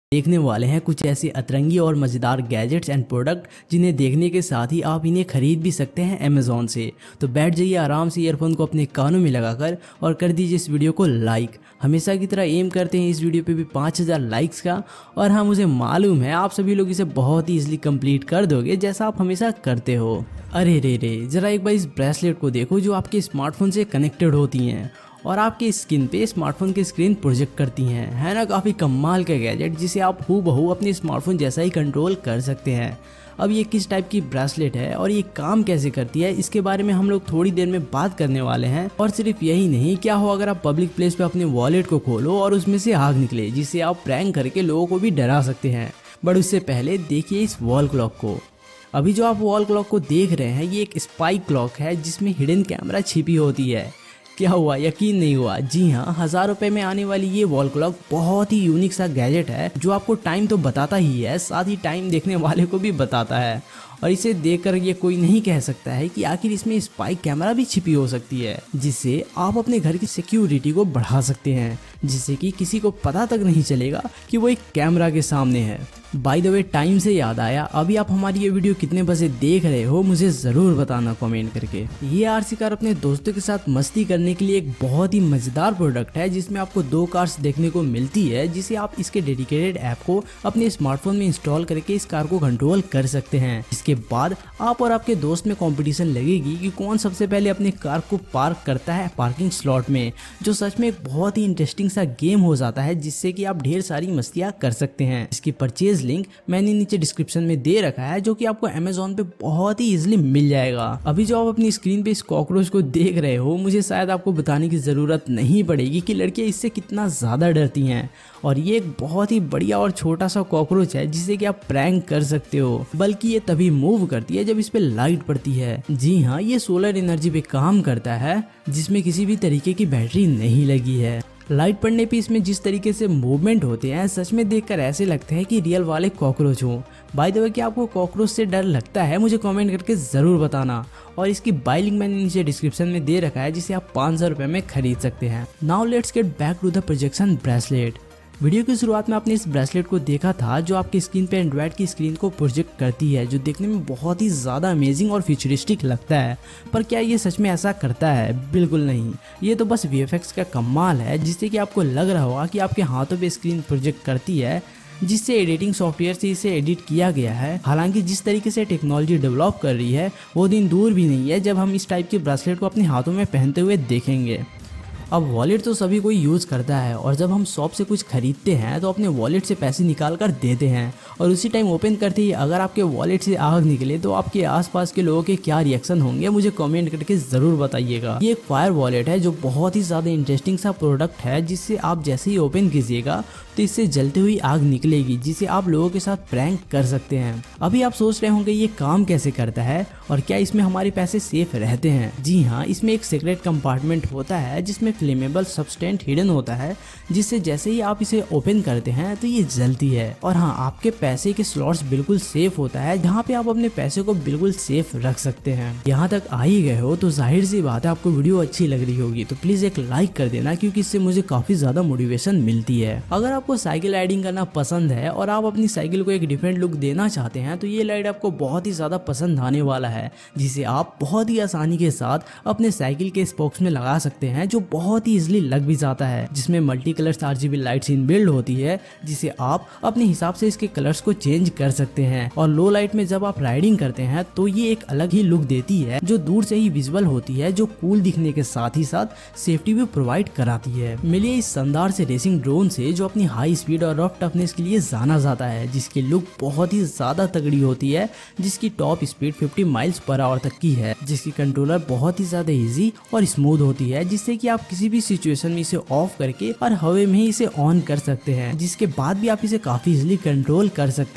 देखने वाले हैं कुछ ऐसे अतरंगी और मज़ेदार गैजेट्स एंड प्रोडक्ट जिन्हें देखने के साथ ही आप इन्हें खरीद भी सकते हैं अमेज़ॉन से। तो बैठ जाइए आराम से ईयरफोन को अपने कानों में लगाकर और कर दीजिए इस वीडियो को लाइक। हमेशा की तरह एम करते हैं इस वीडियो पे भी 5000 लाइक्स का। और हाँ, मुझे मालूम है आप सभी लोग इसे बहुत ही ईजिली कंप्लीट कर दोगे जैसा आप हमेशा करते हो। अरे रे ज़रा एक बार इस ब्रेसलेट को देखो जो आपके स्मार्टफोन से कनेक्टेड होती हैं और आपके स्किन पे स्मार्टफोन की स्क्रीन प्रोजेक्ट करती हैं। है ना काफ़ी कमाल का गैजेट जिसे आप हूबहू अपने स्मार्टफोन जैसा ही कंट्रोल कर सकते हैं। अब ये किस टाइप की ब्रेसलेट है और ये काम कैसे करती है इसके बारे में हम लोग थोड़ी देर में बात करने वाले हैं। और सिर्फ यही नहीं, क्या हो अगर आप पब्लिक प्लेस पे अपने वॉलेट को खोलो और उसमें से आग निकले जिससे आप प्रैंक करके लोगों को भी डरा सकते हैं। बट उससे पहले देखिए इस वॉल क्लॉक को। अभी जो आप वॉल क्लॉक को देख रहे हैं ये एक स्पाई क्लॉक है जिसमें हिडन कैमरा छिपी होती है। क्या हुआ, यकीन नहीं हुआ? जी हाँ, 1000 रुपये में आने वाली ये वॉल क्लॉक बहुत ही यूनिक सा गैजेट है जो आपको टाइम तो बताता ही है, साथ ही टाइम देखने वाले को भी बताता है। और इसे देखकर ये कोई नहीं कह सकता है कि आखिर इसमें स्पाई कैमरा भी छिपी हो सकती है जिससे आप अपने घर की सिक्योरिटी को बढ़ा सकते हैं, जिससे कि किसी को पता तक नहीं चलेगा कि वो एक कैमरा के सामने है। बाय द वे, टाइम से याद आया, अभी आप हमारी ये वीडियो कितने बजे देख रहे हो मुझे ज़रूर बताना कमेंट करके। ये आरसी कार अपने दोस्तों के साथ मस्ती करने के लिए एक बहुत ही मज़ेदार प्रोडक्ट है जिसमें आपको 2 कार्स देखने को मिलती है, जिसे आप इसके डेडिकेटेड ऐप को अपने स्मार्टफोन में इंस्टॉल करके इस कार को कंट्रोल कर सकते हैं। इसके बाद आप और आपके दोस्त में कंपटीशन लगेगी कि कौन सबसे पहले अपने कार को पार्क करता है पार्किंग स्लॉट में, जो सच में एक बहुत ही इंटरेस्टिंग सा गेम हो जाता है जिससे कि आप ढेर सारी मस्तियाँ कर सकते हैं। इसकी परचेज लिंक मैंने नीचे डिस्क्रिप्शन में दे रखा है जो कि आपको अमेज़ॉन पे बहुत ही इजीली मिल जाएगा। अभी जो आप अपनी स्क्रीन पे इस कॉकरोच को देख रहे हो, मुझे शायद आपको बताने की ज़रूरत नहीं पड़ेगी कि लड़कियां इससे कितना ज़्यादा डरती हैं। और ये एक बहुत ही बढ़िया और छोटा सा कॉकरोच है जिसे कि आप प्रैंक कर सकते हो, बल्कि ये तभी मूव करती है जब इस पे लाइट पड़ती है। जी हाँ, ये सोलर एनर्जी पे काम करता है जिसमें किसी भी तरीके की बैटरी नहीं लगी है। लाइट पड़ने पे इसमें जिस तरीके से मूवमेंट होते हैं सच में देखकर ऐसे लगते हैं कि रियल वाले कॉकरोच हो। बाय द वे, क्या आपको कॉकरोच से डर लगता है? मुझे कमेंट करके ज़रूर बताना। और इसकी बाय लिंक मैंने नीचे डिस्क्रिप्शन में दे रखा है जिसे आप 500 रुपये में खरीद सकते हैं। Now let's get back to the projection bracelet. Video की शुरुआत में आपने इस ब्रेसलेट को देखा था जो आपकी स्क्रीन पे एंड्रॉयड की स्क्रीन को प्रोजेक्ट करती है, जो देखने में बहुत ही ज़्यादा अमेजिंग और फ्यूचरिस्टिक लगता है। पर क्या ये सच में ऐसा करता है? बिल्कुल नहीं, ये तो बस वीएफएक्स का कमाल है जिससे कि आपको लग रहा होगा कि आपके हाथों पे स्क्रीन प्रोजेक्ट करती है, जिससे एडिटिंग सॉफ्टवेयर से इसे एडिट किया गया है। हालांकि जिस तरीके से टेक्नोलॉजी डेवलप कर रही है वो दिन दूर भी नहीं है जब हम इस टाइप के ब्रेसलेट को अपने हाथों में पहनते हुए देखेंगे। अब वॉलेट तो सभी कोई यूज़ करता है और जब हम शॉप से कुछ खरीदते हैं तो अपने वॉलेट से पैसे निकाल कर देते हैं और उसी टाइम ओपन करते ही अगर आपके वॉलेट से आग निकले तो आपके आसपास के लोगों के क्या रिएक्शन होंगे मुझे कमेंट करके ज़रूर बताइएगा। ये एक फायर वॉलेट है जो बहुत ही ज़्यादा इंटरेस्टिंग सा प्रोडक्ट है जिससे आप जैसे ही ओपन कीजिएगा तो इससे जलती हुई आग निकलेगी जिसे आप लोगों के साथ प्रैंक कर सकते हैं। अभी आप सोच रहे होंगे ये काम कैसे करता है और क्या इसमें हमारे पैसे सेफ रहते हैं? जी हाँ, इसमें एक सीक्रेट कंपार्टमेंट होता है जिसमें फ्लेमेबल सब्सटेंट हिडन होता है, जिससे जैसे ही आप इसे ओपन करते हैं तो ये जलती है। और हाँ, आपके पैसे के स्लॉट्स बिल्कुल सेफ होता है जहाँ पे आप अपने पैसे को बिल्कुल सेफ रख सकते हैं। यहाँ तक आ ही गए हो तो जाहिर सी बात है आपको वीडियो अच्छी लग रही होगी, तो प्लीज एक लाइक कर देना क्योंकि इससे मुझे काफी ज्यादा मोटिवेशन मिलती है। अगर आपको साइकिल राइडिंग करना पसंद है और आप अपनी साइकिल को एक डिफरेंट लुक देना चाहते हैं तो ये लाइट आपको बहुत ही ज्यादा पसंद आने वाला है, जिसे आप बहुत ही आसानी के साथ अपने साइकिल के स्पोक्स में लगा सकते हैं, जो बहुत ही इजीली लग भी जाता है। जिसमें multi colours RGB lights inbuilt होती है जिसे आप अपने हिसाब से इसके कलर्स को चेंज कर सकते हैं। और लो लाइट में जब आप राइडिंग करते हैं तो ये एक अलग ही लुक देती है जो दूर से ही विजुअल होती है, जो कूल दिखने के साथ ही साथ सेफ्टी भी प्रोवाइड कराती है। मिलिए इस शानदार से रेसिंग ड्रोन से जो अपनी हाई स्पीड और रफ टफनेस के लिए जाना जाता है, जिसकी लुक बहुत ही ज्यादा तगड़ी होती है, जिसकी top speed 50 miles per hour तक की है, जिसकी कंट्रोलर बहुत ही ज्यादा इजी और स्मूथ होती है, जिससे कि आप किसी भी सिचुएशन में इसे ऑफ करके और हवा में ही इसे ऑन कर सकते हैं, जिसके बाद भी आप इसे काफी इजीली कंट्रोल कर सकते हैं।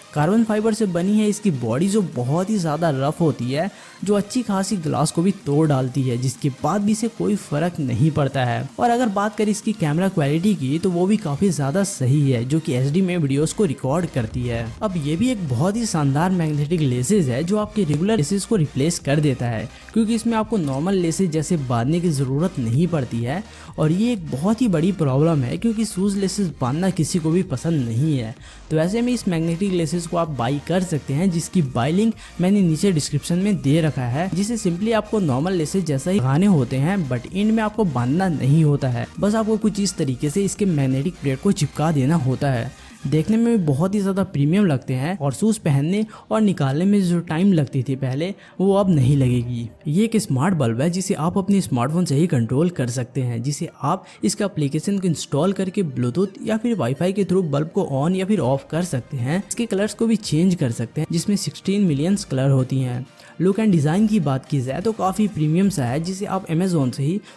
कार्बन फाइबर से बनी है इसकी बॉडी जो बहुत ही ज़्यादा रफ होती है, जो अच्छी खासी ग्लास को भी तोड़ डालती है, जिसके बाद भी इसे कोई फर्क नहीं पड़ता है। और अगर बात करें इसकी कैमरा क्वालिटी की तो वो भी काफ़ी ज़्यादा सही है, जो कि HD में वीडियोस को रिकॉर्ड करती है। अब ये भी एक बहुत ही शानदार मैग्नेटिक लेसेस है जो आपके रेगुलर लेसेस को रिप्लेस कर देता है, क्योंकि इसमें आपको नॉर्मल लेसेस जैसे बांधने की ज़रूरत नहीं पड़ती है। और ये एक बहुत ही बड़ी प्रॉब्लम है, क्योंकि शूज़ लेसेस बांधना किसी को भी पसंद नहीं है। तो ऐसे में इस मैग्नेटिक लेसेस को आप बाई कर सकते हैं, जिसकी बाई लिंक मैंने नीचे डिस्क्रिप्शन में दे रखा है, जिसे सिंपली आपको नॉर्मल लेसेस जैसा ही लगाने होते हैं, बट एंड में आपको बांधना नहीं होता है। बस आपको कुछ इस तरीके से इसके मैग्नेटिक प्लेट को चिपका देना होता है। देखने में भी बहुत ही ज़्यादा प्रीमियम लगते हैं और शूज़ पहनने और निकालने में जो टाइम लगती थी पहले, वो अब नहीं लगेगी। ये एक स्मार्ट बल्ब है जिसे आप अपने स्मार्टफोन से ही कंट्रोल कर सकते हैं, जिसे आप इसके एप्लीकेशन को इंस्टॉल करके ब्लूटूथ या फिर वाईफाई के थ्रू बल्ब को ऑन या फिर ऑफ कर सकते हैं। इसके कलर्स को भी चेंज कर सकते हैं, जिसमें 16 मिलियंस कलर होती हैं। लुक एंड डिज़ाइन की बात की जाए तो काफ़ी प्रीमियम सा है, जिसे आप अमेज़ॉन से ही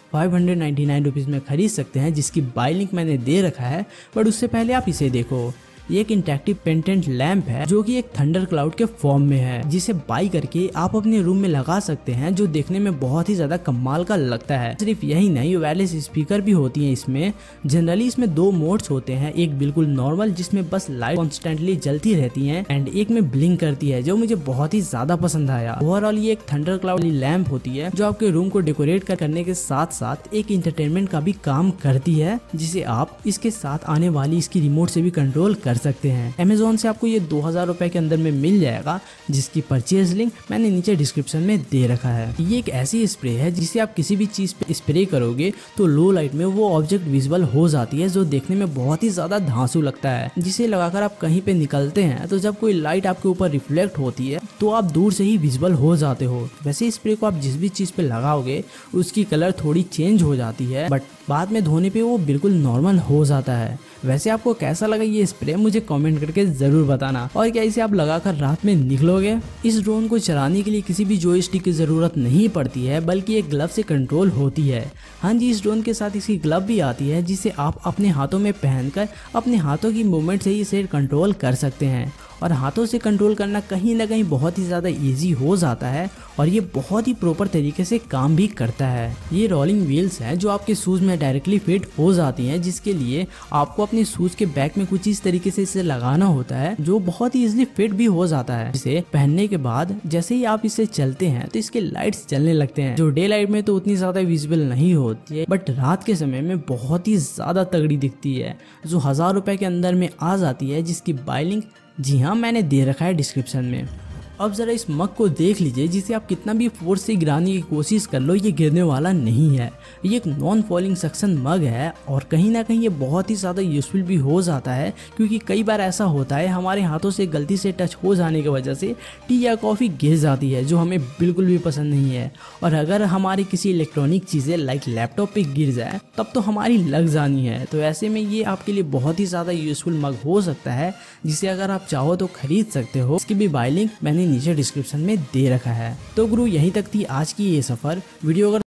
599 रुपीज़ में खरीद सकते हैं, जिसकी बाय लिंक मैंने दे रखा है। बट उससे पहले आप इसे देखो, ये एक इंटरेक्टिव पेंटेंट लैंप है जो कि एक थंडर क्लाउड के फॉर्म में है, जिसे बाई करके आप अपने रूम में लगा सकते हैं, जो देखने में बहुत ही ज्यादा कमाल का लगता है। सिर्फ यही नहीं, वायरलेस स्पीकर भी होती हैं इसमें। जनरली इसमें 2 मोड्स होते हैं, एक बिल्कुल नॉर्मल जिसमें बस लाइट कॉन्स्टेंटली जलती रहती है, एंड एक में ब्लिंक करती है, जो मुझे बहुत ही ज्यादा पसंद आया। ओवरऑल ये एक थंडर क्लाउड लैंप होती है जो आपके रूम को डेकोरेट करने के साथ साथ एक इंटरटेनमेंट का भी काम करती है, जिसे आप इसके साथ आने वाली इसकी रिमोट से भी कंट्रोल कर सकते हैं। अमेज़ॉन से आपको ये 2000 रुपए के अंदर में मिल जाएगा, जिसकी परचेज लिंक मैंने नीचे डिस्क्रिप्शन में दे रखा है। ये एक ऐसी स्प्रे है जिसे आप किसी भी चीज पे स्प्रे करोगे तो लो लाइट में वो ऑब्जेक्ट विजिबल हो जाती है, जो देखने में बहुत ही ज्यादा धांसू लगता है, जिसे लगाकर आप कहीं पे निकलते हैं तो जब कोई लाइट आपके ऊपर रिफ्लेक्ट होती है तो आप दूर से ही विजिबल हो जाते हो। वैसे स्प्रे को आप जिस भी चीज पे लगाओगे उसकी कलर थोड़ी चेंज हो जाती है, बट बाद में धोने पे वो बिल्कुल नॉर्मल हो जाता है। वैसे आपको कैसा लगा ये स्प्रे, मुझे कमेंट करके जरूर बताना। और क्या इसे आप लगाकर रात में निकलोगे? इस ड्रोन को चलाने के लिए किसी भी जॉयस्टिक की जरूरत नहीं पड़ती है, बल्कि एक ग्लव से कंट्रोल होती है। हाँ जी, इस ड्रोन के साथ इसकी ग्लव भी आती है, जिसे आप अपने हाथों में पहनकर अपने हाथों की मूवमेंट से ही इसे कंट्रोल कर सकते हैं। और हाथों से कंट्रोल करना कहीं ना कहीं बहुत ही ज़्यादा इजी हो जाता है, और ये बहुत ही प्रॉपर तरीके से काम भी करता है। ये रोलिंग व्हील्स हैं जो आपके शूज़ में डायरेक्टली फिट हो जाती हैं, जिसके लिए आपको अपने शूज़ के बैक में कुछ इस तरीके से इसे लगाना होता है, जो बहुत ही इजीली फिट भी हो जाता है। इसे पहनने के बाद जैसे ही आप इसे चलते हैं तो इसके लाइट्स जलने लगते हैं, जो डे लाइट में तो उतनी ज़्यादा विजिबल नहीं होती है, बट रात के समय में बहुत ही ज़्यादा तगड़ी दिखती है, जो 1000 रुपए के अंदर में आ जाती है, जिसकी बाय लिंक जी हाँ मैंने दे रखा है डिस्क्रिप्शन में। अब ज़रा इस मग को देख लीजिए, जिसे आप कितना भी फोर्स से गिराने की कोशिश कर लो ये गिरने वाला नहीं है। ये एक नॉन फॉलिंग सक्शन मग है, और कहीं ना कहीं ये बहुत ही ज़्यादा यूजफुल भी हो जाता है, क्योंकि कई बार ऐसा होता है हमारे हाथों से गलती से टच हो जाने की वजह से टी या कॉफ़ी गिर जाती है, जो हमें बिल्कुल भी पसंद नहीं है। और अगर हमारी किसी इलेक्ट्रॉनिक चीज़ें लाइक लैपटॉप पे गिर जाए तब तो हमारी लग जानी है। तो ऐसे में ये आपके लिए बहुत ही ज़्यादा यूजफुल मग हो सकता है, जिसे अगर आप चाहो तो खरीद सकते हो। इसकी भी बाय लिंक मैंने नीचे डिस्क्रिप्शन में दे रखा है। तो गुरु यहीं तक थी आज की ये सफ़र वीडियो। अगर